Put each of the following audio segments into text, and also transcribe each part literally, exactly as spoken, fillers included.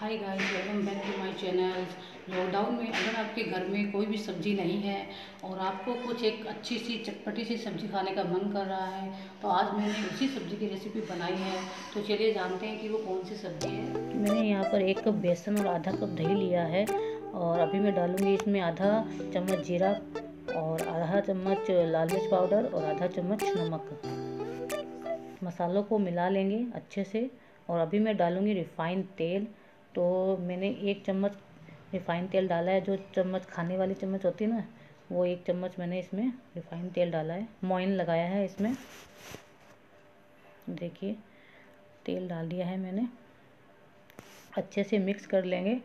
Hi guys, welcome back to my channel. Lockdown में अगर आपके घर में कोई भी सब्ज़ी नहीं है और आपको कुछ एक अच्छी सी चटपटी सी सब्ज़ी खाने का मन कर रहा है तो आज मैंने उसी सब्ज़ी की रेसिपी बनाई है। तो चलिए जानते हैं कि वो कौन सी सब्ज़ी है। मैंने यहाँ पर एक कप बेसन और आधा कप दही लिया है और अभी मैं डालूँगी इसमें आधा चम्मच जीरा और आधा चम्मच लाल मिर्च पाउडर और आधा चम्मच नमक। मसालों को मिला लेंगे अच्छे से और अभी मैं डालूँगी रिफ़ाइंड तेल। तो मैंने एक चम्मच रिफ़ाइंड तेल डाला है, जो चम्मच खाने वाली चम्मच होती है ना, वो एक चम्मच मैंने इसमें रिफ़ाइंड तेल डाला है। मोइन लगाया है इसमें, देखिए तेल डाल दिया है मैंने। अच्छे से मिक्स कर लेंगे।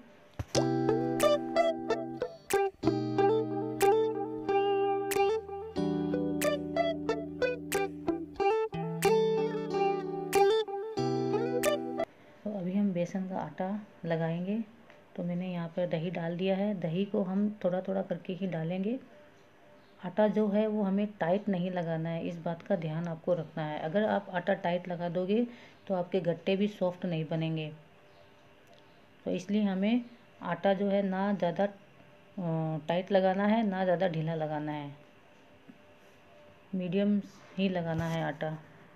तो अभी हम बेसन का आटा लगाएंगे। तो मैंने यहाँ पर दही डाल दिया है। दही को हम थोड़ा थोड़ा करके ही डालेंगे। आटा जो है वो हमें टाइट नहीं लगाना है, इस बात का ध्यान आपको रखना है। अगर आप आटा टाइट लगा दोगे तो आपके गट्टे भी सॉफ्ट नहीं बनेंगे। तो इसलिए हमें आटा जो है ना ज़्यादा टाइट लगाना है ना ज़्यादा ढीला लगाना है, मीडियम ही लगाना है आटा।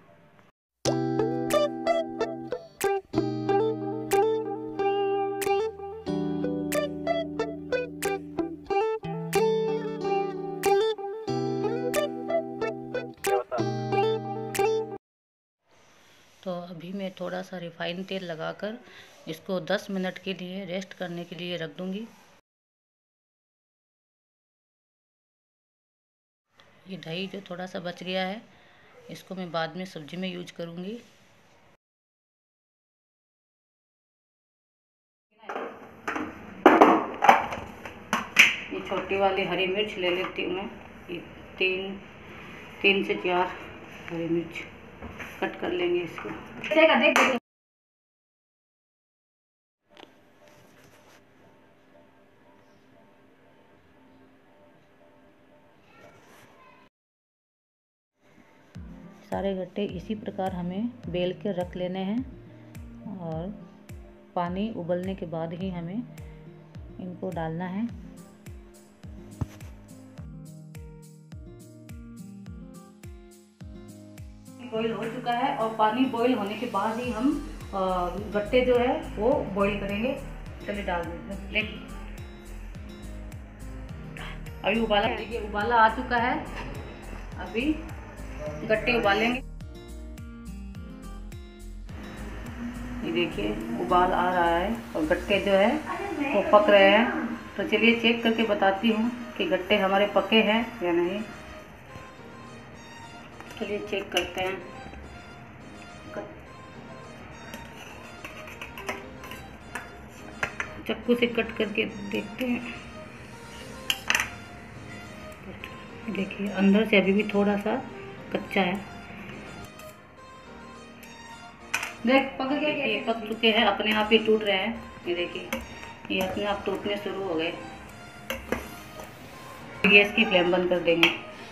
तो अभी मैं थोड़ा सा रिफ़ाइंड तेल लगाकर इसको दस मिनट के लिए रेस्ट करने के लिए रख दूंगी। ये दही जो थोड़ा सा बच गया है इसको मैं बाद में सब्जी में यूज करूंगी। ये छोटी वाली हरी मिर्च ले लेती हूँ मैं। ये तीन तीन से चार हरी मिर्च कट कर लेंगे इसको। देख देख सारे गट्टे इसी प्रकार हमें बेल के रख लेने हैं और पानी उबलने के बाद ही हमें इनको डालना है। बॉईल हो चुका है और पानी बॉईल होने के बाद ही हम गट्टे जो है वो बॉईल करेंगे। चलिए डाल देते हैं। अभी उबाला, देखिए उबाला आ चुका है। अभी गट्टे उबालेंगे। ये देखिए उबाल आ रहा है और गट्टे जो है वो पक रहे हैं। तो चलिए चेक करके बताती हूँ कि गट्टे हमारे पके हैं या नहीं। चलिए चेक करते हैं। चाकू से कट करके देखते हैं। देखिए अंदर से अभी भी थोड़ा सा कच्चा है। देख पक गए, ये पक चुके हैं, अपने आप ही टूट रहे हैं। ये देखिए ये अपने आप टूटने शुरू हो गए। गैस की फ्लेम बंद कर देंगे।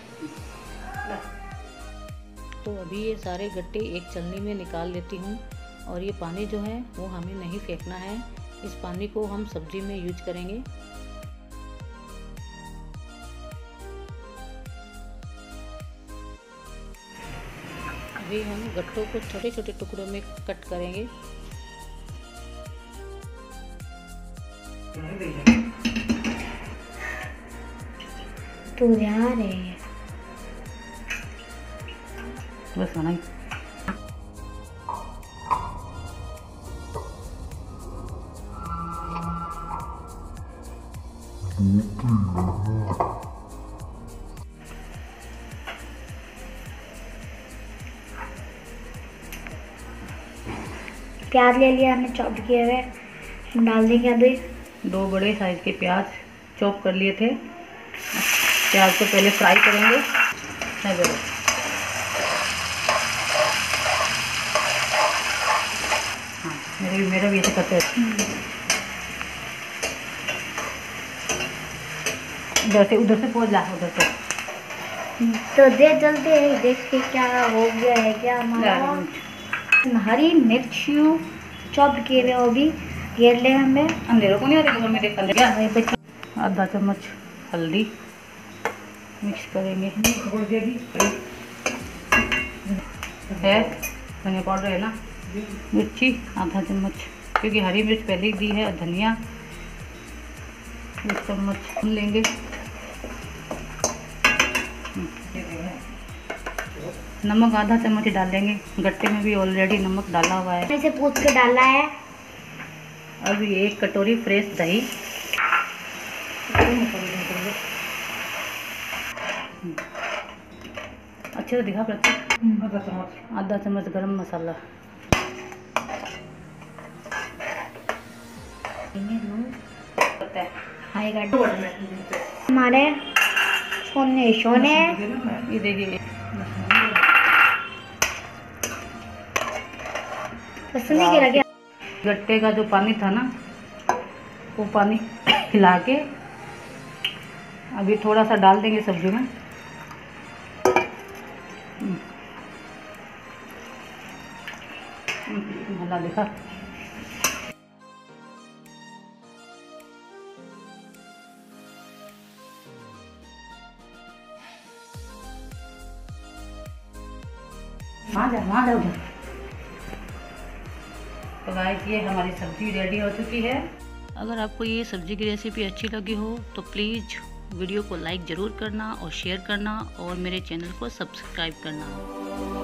तो अभी ये सारे गट्टे एक छलनी में निकाल लेती हूँ और ये पानी जो है वो हमें नहीं फेंकना है। इस पानी को हम सब्जी में यूज करेंगे। अभी हम गट्टों को छोटे छोटे टुकड़ों में कट करेंगे। तू ध्यान है बस आना ही। प्याज ले लिया हमने चॉप किए हुए, हम डाल देंगे। अभी दो बड़े साइज के प्याज चॉप कर लिए थे। प्याज को पहले फ्राई करेंगे। नहीं बड़े हाँ मेरे भी मेरा भी ऐसे करते हैं। इधर से उधर से पहुँच ला उधर से। तो दे जल्दी है, देख के क्या हो गया है क्या हमारा। हरी मिर्च चॉप किए हुए वो भी ये ले हमें अंधेरों को नहीं आ रही, में देखा क्या वही बच्चे आधा चम्मच हल्दी मिक्स करेंगे है, धनिया पाउडर है ना, मिर्ची आधा चम्मच, क्योंकि हरी मिर्च पहले ही दी है, धनिया एक चम्मच लेंगे, नमक आधा चम्मच ही डालेंगे, गट्टे में भी ऑलरेडी नमक डाला हुआ है। इसे पूछ के डाला है। अब एक कटोरी फ्रेश दही, अच्छे से दिखा पड़ता है, आधा चम्मच गरम मसाला, हमारे सोने सोने ये देखिए पसंद नहीं गिरा क्या? गट्टे का जो पानी था ना, वो पानी हिला के अभी थोड़ा सा डाल देंगे सब्जी में। भला देखा, वहाँ जा वहाँ जाओ। तो गाइस ये हमारी सब्जी रेडी हो चुकी है। अगर आपको ये सब्जी की रेसिपी अच्छी लगी हो तो प्लीज़ वीडियो को लाइक ज़रूर करना और शेयर करना और मेरे चैनल को सब्सक्राइब करना।